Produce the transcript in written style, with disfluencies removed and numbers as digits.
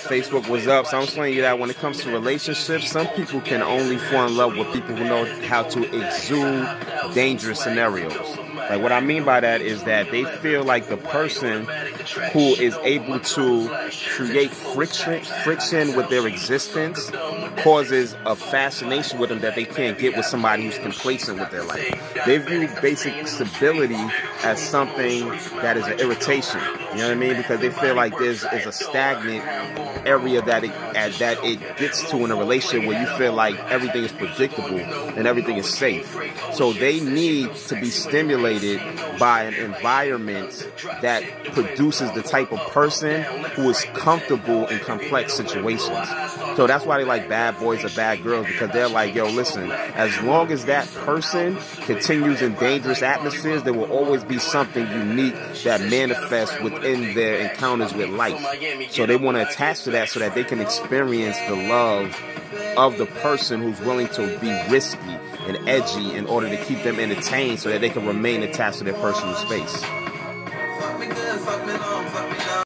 Facebook was up. So I'm explaining you that when it comes to relationships, some people can only fall in love with people who know how to exude dangerous scenarios. Like, what I mean by that is that they feel like the person who is able to create friction with their existence causes a fascination with them that they can't get with somebody who's complacent with their life. They view basic stability as something that is an irritation. You know what I mean? Because they feel like there's a stagnant area that it gets to in a relationship where you feel like everything is predictable and everything is safe. So they need to be stimulated by an environment that produces the type of person who is comfortable in complex situations. So that's why they like bad boys or bad girls, because they're like, yo, listen, as long as that person continues in dangerous atmospheres, there will always be something unique that manifests within their encounters with life. So they want to attach to that so that they can experience the love of the person who's willing to be risky and edgy in order to keep them entertained so that they can remain attached to their personal space.